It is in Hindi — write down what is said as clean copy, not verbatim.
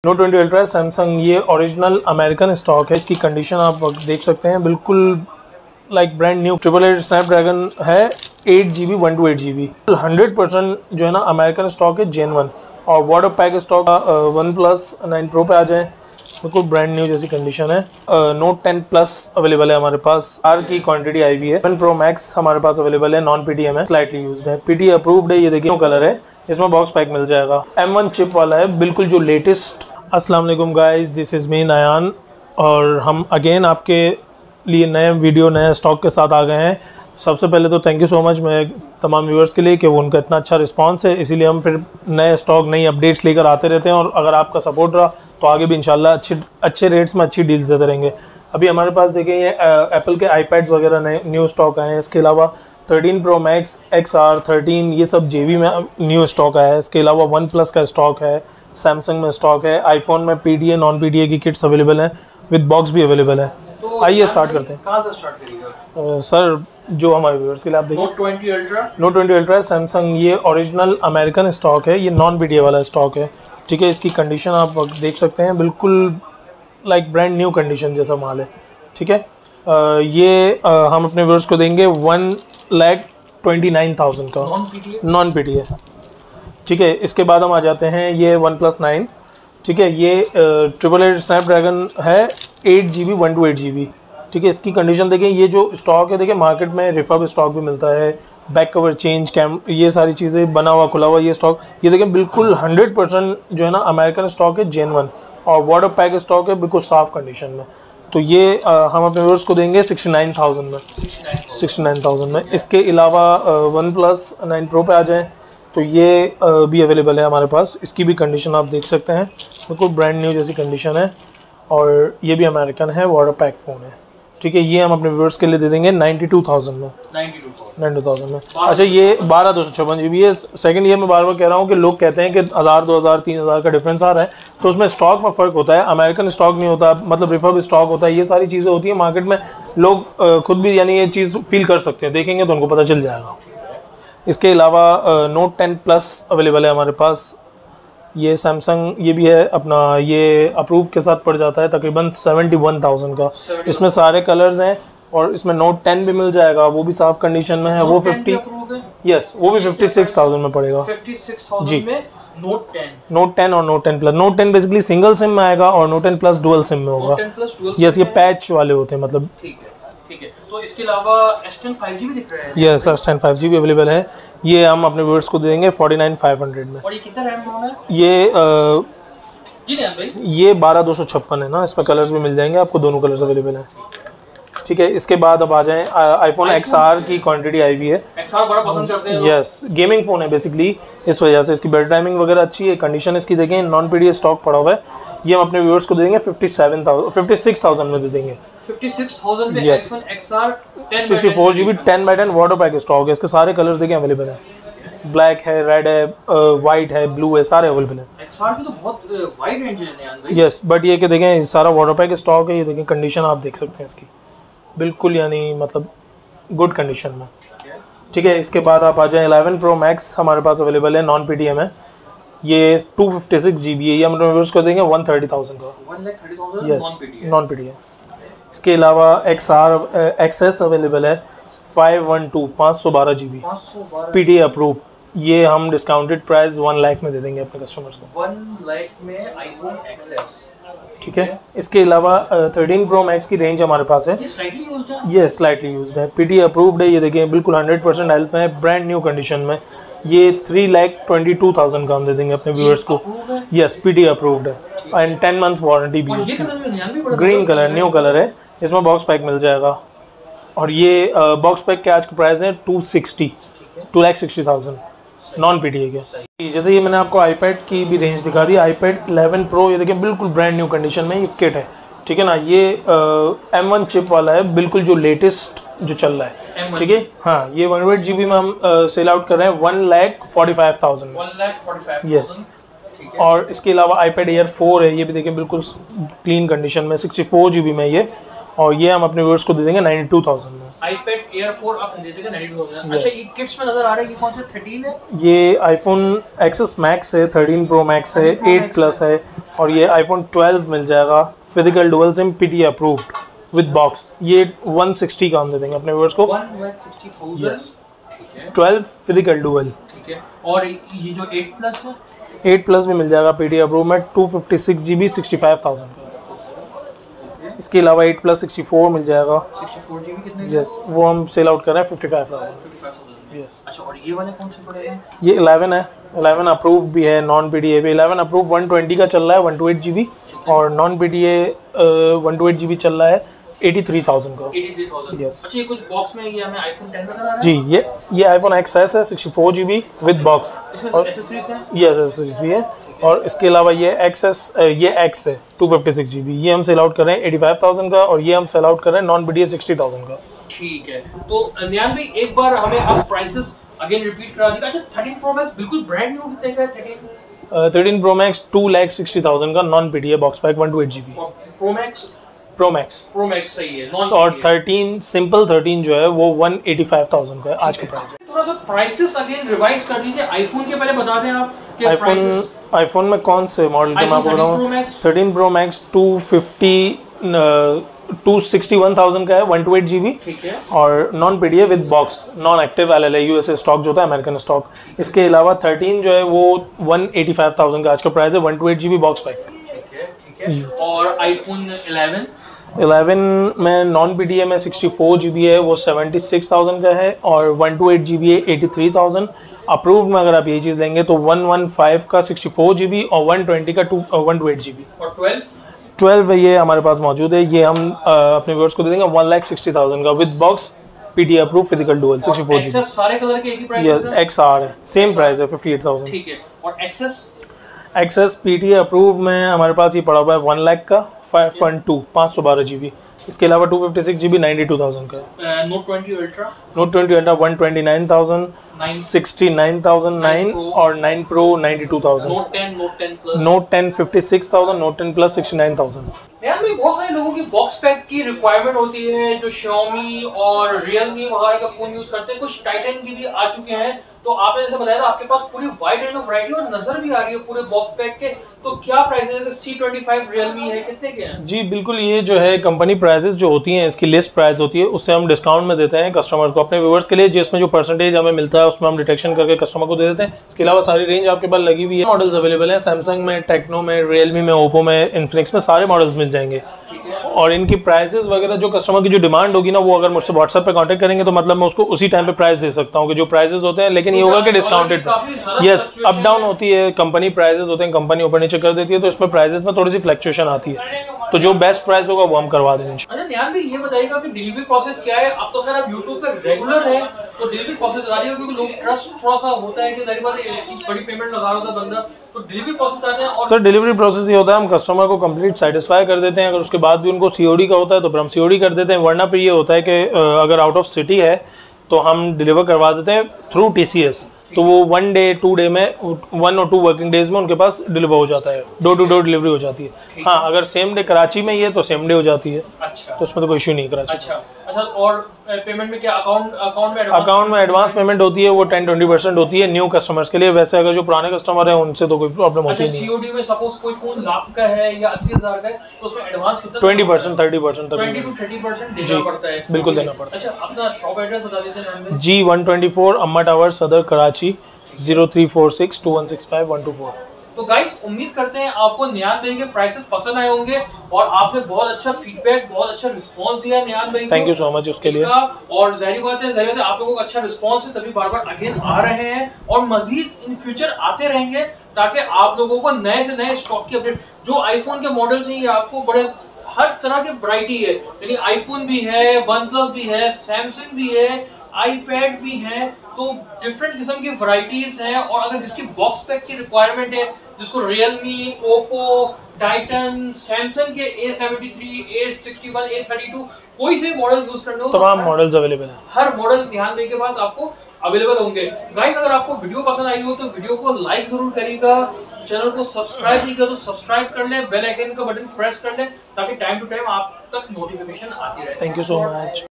नोट 20 अल्ट्रा सैमसंग, ये ओरिजिनल अमेरिकन स्टॉक है। इसकी कंडीशन आप देख सकते हैं, बिल्कुल लाइक ब्रांड न्यू। 888 स्नैपड्रैगन है, 8GB 128GB, 100% जो है ना अमेरिकन स्टॉक है, जेन्युइन। और water pack stock one plus 9 pro पे आ जाए, बिल्कुल ब्रांड न्यू जैसी कंडीशन है। नोट 10 प्लस अवेलेबल है हमारे पास, आर की क्वांटिटी आई हुई है। 1 प्रो मैक्स हमारे पास अवेलेबल है, नॉन पीटीएम है, स्लाइटली यूज्ड है, पीटी अप्रूव्ड है। ये देखिए कलर है, इसमें बॉक्स पैक मिल जाएगा। M1 चिप वाला है, बिल्कुल जो लेटेस्ट। अस्सलाम वालेकुम guys, this is me Nayan, और हम अगेन आपके लिए नए वीडियो नए स्टॉक के साथ आ गए हैं। सबसे पहले तो थैंक यू सो मच मैं तमाम व्यूअर्स के लिए कि वो उनका इतना अच्छा रिस्पांस है, इसीलिए हम फिर नए स्टॉक नई अपडेट्स लेकर आते रहते हैं। और अगर आपका सपोर्ट रहा तो आगे भी इंशाल्लाह अच्छे रेट्स में अच्छी डील्स देते रहेंगे। अभी हमारे पास देखें ये एप्पल के आईपैड्स वगैरह नए न्यू स्टॉक आए हैं। इसके अलावा 13 प्रो मैक्स, XR 13 ये सब JB में न्यू स्टॉक आया है। इसके अलावा वन प्लस का स्टॉक है, सैमसंग में स्टॉक है, आईफोन में PDA नॉन PDA की किट्स अवेलेबल हैं, विद बॉक्स भी अवेलेबल है। तो आइए स्टार्ट करते हैं। कहाँ से स्टार्ट करिएगा? सर जो हमारे व्यूअर्स के लिए आप देखिए, नोट 20 अल्ट्रा सैमसंग, ये ओरिजिनल अमेरिकन स्टॉक है, ये नॉन PDA वाला स्टॉक है। ठीक है, इसकी कंडीशन आप देख सकते हैं, बिल्कुल लाइक ब्रांड न्यू कंडीशन जैसा माल है। ठीक है, ये हम अपने व्यूअर्स को देंगे 1,29,000 का, नॉन PDA। ठीक है, इसके बाद हम आ जाते हैं ये OnePlus 9। ठीक है, ये 888 स्नैपड्रैगन है, 8GB 128GB। ठीक है, इसकी कंडीशन देखें, ये जो स्टॉक है देखें मार्केट में रिफर्ब स्टॉक भी मिलता है, बैक कवर चेंज, ये सारी चीज़ें, बना हुआ खुला हुआ ये स्टॉक, ये देखें बिल्कुल 100% जो है ना अमेरिकन स्टॉक है, जेन्युइन। और वाटर पैक स्टॉक है, बिल्कुल साफ़ कंडीशन में। तो ये हम अपने व्यूअर्स को देंगे 69,000 में, 69,000 में। इसके अलावा OnePlus 9 प्रो पे आ जाएँ तो ये भी अवेलेबल है हमारे पास। इसकी भी कंडीशन आप देख सकते हैं, बिल्कुल ब्रांड न्यू जैसी कंडीशन है, और ये भी अमेरिकन है, वाटर पैक फ़ोन है। ठीक है, ये हम अपने व्यूअर्स के लिए दे देंगे 92,000 में, 92,000 में। अच्छा, ये 12/256GB है। सेकंड ये मैं बार बार कह रहा हूँ कि लोग कहते हैं कि 1000, 2000, 3000 का डिफरेंस आ रहा है, तो उसमें स्टॉक में फ़र्क होता है। अमेरिकन स्टॉक नहीं होता, मतलब रिफर्ब स्टॉक होता है, ये सारी चीज़ें होती हैं मार्केट में। लोग खुद भी यानी ये चीज़ फील कर सकते हैं, देखेंगे तो उनको पता चल जाएगा। इसके अलावा नोट 10 प्लस अवेलेबल है हमारे पास। ये सैमसंग, ये भी है अपना, ये अप्रूव के साथ पड़ जाता है, तकरीबन 71,000 का। इसमें सारे कलर्स हैं, और इसमें नोट 10 भी मिल जाएगा, वो भी साफ कंडीशन में है। वो 50, यस, वो भी 56,000 में पड़ेगा। 56,000 जी, में नोट 10 और note 10 plus. Note 10 basically single SIM में आएगा, और नोट 10 प्लस डुअल सिम में होगा। यस, ये पैच वाले होते हैं, मतलब। ठीक है। तो इसके अलावा S10 5G भी दिख रहा है। यस, S10 5G भी अवेलेबल है। ये हम अपने व्यूअर्स को देंगे 49,500 में। और ये कितना रैम रोम है? ये जी नहीं भाई, ये 12/256 है ना। इसमें कलर्स भी मिल जाएंगे आपको, दोनों कलर्स अवेलेबल हैं। ठीक है, इसके बाद अब आ जाएं आईफोन XR की क्वांटिटी आई हुई है। XR बड़ा पसंद करते हैं। यस, गेमिंग फ़ोन है बेसिकली, इस वजह से इसकी बैटरी टाइमिंग वगैरह अच्छी है। कंडीशन इसकी देखें, नॉन PDA स्टॉक पड़ा हुआ है। ये हम अपने व्यूअर्स को देंगे 56,000 में दे देंगे। 56,000 में Yes. iPhone XR 64GB 10x10 water pack stock है। इसके सारे कलर्स देखें अवेलेबल हैं, ब्लैक है, रेड है, वाइट है, ब्लू है, सारे अवेलेबल हैं। XR की तो बहुत वाइड रेंज है नयान भाई। यस, बट ये कि देखें सारा वाटर पैक स्टॉक है। ये देखें कंडीशन आप देख सकते हैं इसकी, बिल्कुल यानी मतलब गुड कंडीशन में। ठीक है, इसके बाद आप आ जाएं 11 प्रो मैक्स हमारे पास अवेलेबल है, नॉन PDA में। ये 256GB है। ये हम व्यूअर्स को देंगे 130,000 का, 1,30,000 यस, नॉन PDA। इसके अलावा XS अवेलेबल है, 512GB PDA अप्रूव। ये हम डिस्काउंटेड प्राइस 1 लाख में दे देंगे अपने कस्टमर्स को, 1 लाख में iPhone XS। ठीक है, इसके अलावा 13 प्रो मैक्स की रेंज हमारे पास है। ये स्लाइटली यूज्ड है। ये स्लाइटली यूज्ड है, PDA अप्रूव्ड है। ये देखें बिल्कुल 100% हेल्थ में, ब्रांड न्यू कंडीशन में। ये 3,22,000 का हम दे देंगे अपने व्यूअर्स को। यस, PDA अप्रूव्ड है, एंड 10 मंथ्स वारंटी भी है इसकी। ग्रीन कलर, न्यू कलर है, इसमें बॉक्स पैक मिल जाएगा। और ये बॉक्स पैक के आज के प्राइस है 2,60,000 नॉन PDA के। जैसे ये मैंने आपको आईपैड की भी रेंज दिखा दी, iPad 11 प्रो, ये देखिए बिल्कुल ब्रांड न्यू कंडीशन में ये किट है। ठीक है ना, ये M1 चिप वाला है, बिल्कुल जो लेटेस्ट जो चल रहा है। ठीक है, हाँ, ये 128GB में हम सेल आउट कर रहे हैं 1,45,000 में। 1,45,000। यस, और इसके अलावा iPad Air 4 है। ये भी देखें बिल्कुल क्लीन कंडीशन में, 64GB में ये, और ये हम अपने व्यूअर्स को दे देंगे 92,000 में। iPad Air 4 आप दे देंगे 92,000। अच्छा, ये किट्स में नजर आ रहा है कि कौन से 13 है? ये iPhone XS Max है, 13 Pro Max है, 8 Plus है, और ये iPhone 12 मिल जाएगा physical dual sim PTA approved with box. ये 160 का हम दे देंगे अपने व्यूअर्स को। 160,000। यस, ठीक है, 12 फिजिकल डुअल। ठीक है। और ये जो 8 प्लस है, 8 Plus भी मिल जाएगा PTA अप्रूव में 256 GB 65,000 का। इसके अलावा 8 Plus 64 मिल जाएगा। 64 GB कितने? यस, वो हम सेल आउट कर रहे हैं 55,000। 55,000। यस। अच्छा, और ये वाले कौन से पड़े हैं? ये 11 है, 11 अप्रूव भी है, नॉन PTA भी। 11 अप्रूव 120 का चल रहा है 128 GB, और नॉन PTA 128 GB चल रहा है 83,000 का। 83,000। Yes. अच्छा, ये कुछ बॉक्स में ये हमें iPhone 10 नजर आ रहा है? जी, ये iPhone XS है 64 GB विद बॉक्स। इसमें और एक्सेसरीज हैं? ये एक्सेसरीज भी है, और इसके अलावा ये ये X है 256 GB। ये हम सेल आउट कर रहे हैं 85,000 का, और ये हम सेल आउट कर रहे हैं नॉन PTA 60,000 का। ठीक है। तो नियान भाई, एक बार हमें आप प्राइसेस अगेन रिपीट करा दीजिए। अच्छा, 13 Pro Max बिल्कुल ब्रांड न्यू कितने का है? 13 Pro Max 2,60,000 का non PTA box pack 128 GB। Pro Max सही है, नॉन। और 13 सिंपल 13 जो है वो 185,000 का है आज का प्राइस। थोड़ा सा प्राइसेस अगेन रिवाइज कर दीजिए। आईफोन के पहले बता दें आप कि आईफोन में कौन से मॉडल के मैं आपको बताऊँ? 13 Pro Max 261,000 का है 128 GB, ठीक है, और non PTA with box, non active LLA USA stock जो होता है अमेरिकन स्टॉक। इसके अलावा 13 जो है वो 185,000 का आज का प्राइस है 128 GB बॉक्स पैक। ठीक है। और आईफोन 11 में नॉन PTA में 64 GB है, वो 76,000 का है, और 128 GB है 83,000। अप्रूव में अगर आप ये चीज़ लेंगे तो 115 का 64 GB और 120 का 128 GB। और 12 ये हमारे पास मौजूद है, ये हम अपने व्यूअर्स को दे देंगे 1,60,000 का with box PTA approve physical dual 64 GB। सारे कलर के एक ही प्राइस है? XR है, सेम प्राइस है 58,000। ठीक है। और एक्सेस PTA अप्रूव में हमारे पास ये पड़ा हुआ है 1 लाख का 512 GB। इसके अलावा 256 GB 92,000 का है। नोट 20 अल्ट्रा 129,000, 69,009 और 9 Pro 92,000। Note 10 56,000, note 10 Plus 69,000। यार भाई, बहुत सारे लोगों की बॉक्स पैक की रिक्वायरमेंट होती है जो Xiaomi और Realme वगैरह का फोन यूज करते हैं। कुछ टाइटन की भी आ चुके हैं, तो आपने जैसे बताया था आपके पास पूरी वाइड रेंज ऑफ वैरायटी और नजर भी आ रही है पूरे बॉक्स पैक के। तो क्या प्राइस है? C25 Realme है, कितने के हैं? जी बिल्कुल, ये जो है कंपनी प्राइसेस जो होती हैं, इसकी लिस्ट प्राइस होती है, उससे हम डिस्काउंट में देते हैं कस्टमर को अपने व्यूअर्स के लिए, जिसमें जो परसेंटेज हमें मिलता है उसमें हम डिटेक्शन करके कस्टमर को दे देते हैं। इसके अलावा सारी रेंज आपके पास लगी हुई है, मॉडल्स अवेलेबल हैं सैमसंग में, टेक्नो में, रियलमी में, ओप्पो में, इन्फिनिक्स में, सारे मॉडल्स मिल जाएंगे। और इनकी प्राइसेस वगैरह जो कस्टमर की जो डिमांड होगी ना, वो अगर मुझसे व्हाट्सएप पे कांटेक्ट करेंगे तो मतलब मैं उसको उसी टाइम पे प्राइस दे सकता हूँ कि जो प्राइसेस होते हैं, लेकिन ये होगा कि डिस्काउंटेड। यस, अप डाउन होती है, कंपनी प्राइसेस होते हैं, कंपनी ऊपर नीचे कर देती है, तो इसमें प्राइसेस में थोड़ी सी फ्लक्चुएशन आती है, तो जो बेस्ट प्राइस होगा वो हम करवा देंगे। अच्छा निहाल भाई, ये बताइएगा कि डिलीवरी प्रोसेस क्या है? अब तो खैर आप यूट्यूब पे रेगुलर है, तो डिलीवरी प्रोसेस बता रही है, क्योंकि लोग ट्रस्ट थोड़ा सा होता है कि जारी बात है बड़ी पेमेंट लगा रहा था बंदा, तो डिलीवरी प्रोसेस बताते हैं। और सर डिलीवरी प्रोसेस ये होता है, हम कस्टमर को कंप्लीट सेटिस्फाई कर देते हैं, अगर उसके बाद भी उनको COD का होता है तो फिर हम COD कर देते हैं, वरना फिर ये होता है कि अगर आउट ऑफ सिटी है तो हम डिलीवर करवा देते हैं थ्रू TCS, तो वो 1 डे 2 डे में 1 और 2 वर्किंग डेज में उनके पास डिलीवर हो जाता है, डोर टू डोर डिलीवरी हो जाती है। हाँ, अगर सेम डे कराची में ही है तो सेम डे हो जाती है। अच्छा, तो उसमें तो कोई इशू नहीं है कराची। अच्छा, और पेमेंट में क्या अकाउंट में एडवांस पेमेंट होती है, वो 10-20% होती है न्यू कस्टमर्स के लिए। वैसे अगर जो पुराने कस्टमर है उनसे तो कोई प्रॉब्लम होती नहीं। COD में सपोज कोई फोन लाख का है या 80,000 का है, तो उसमें एडवांस कितना? 20%, 30% तक 20 to 30% देना पड़ता है। बिल्कुल देना पड़ता है। अच्छा, अपना शॉप एड्रेस बता दीजिए। G124 अम्मा टावर, सदर, कराची 03462165 तो गाइस, उम्मीद करते हैं आपको निहाल भाई के प्राइसेस पसंद आए होंगे, और आपने बहुत अच्छा फीडबैक, बहुत अच्छा रिस्पांस दिया निहाल भाई को। थैंक यू सो मच उसके लिए। और जाहिर बात है आप लोगों को अच्छा रिस्पांस है, तभी बार बार अगेन आ रहे हैं, और मजीद इन फ्यूचर आते रहेंगे, ताकि आप लोगों को नए से नए स्टॉक की अपडेट, जो आईफोन के मॉडल्स हैं ये आपको बड़े हर तरह की वैरायटी है, यानी आईफोन भी है, OnePlus भी है, सैमसंग भी है, iPad भी है, तो डिफरेंट किस्म की वैरायटीज हैं, और अगर जिसकी बॉक्स पैक की रिक्वायरमेंट है, जिसको रियलमी, ओप्पो, टाइटन, सैमसंग के A73, A61, A32 कोई से मॉडल यूज करने हो, तमाम मॉडल्स अवेलेबल हैं। हर मॉडल ध्यान दें के बाद आपको अवेलेबल होंगे। गाइस, अगर आपको वीडियो पसंद आई हो तो वीडियो को लाइक जरूर करिएगा, चैनल को सब्सक्राइब नहीं किया तो सब्सक्राइब कर लें, बेल आइकन का बटन प्रेस कर लें ताकि टाइम टू टाइम आप तक नोटिफिकेशन आती रहे। Thank you so much.